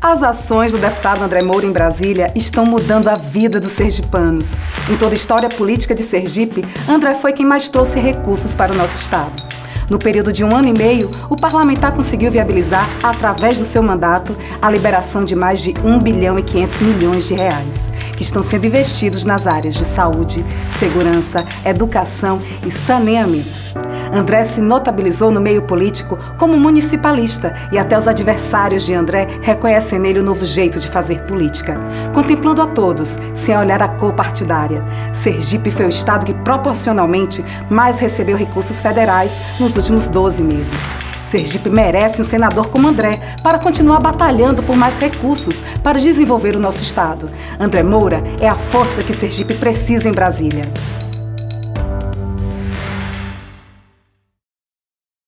As ações do deputado André Moura em Brasília estão mudando a vida dos sergipanos. Em toda a história política de Sergipe, André foi quem mais trouxe recursos para o nosso estado. No período de 1 ano e meio, o parlamentar conseguiu viabilizar, através do seu mandato, a liberação de mais de 1 bilhão e 500 milhões de reais, que estão sendo investidos nas áreas de saúde, segurança, educação e saneamento. André se notabilizou no meio político como municipalista e até os adversários de André reconhecem nele o novo jeito de fazer política, contemplando a todos, sem olhar a cor partidária. Sergipe foi o estado que proporcionalmente mais recebeu recursos federais nos últimos 12 meses. Sergipe merece um senador como André para continuar batalhando por mais recursos para desenvolver o nosso estado. André Moura é a força que Sergipe precisa em Brasília.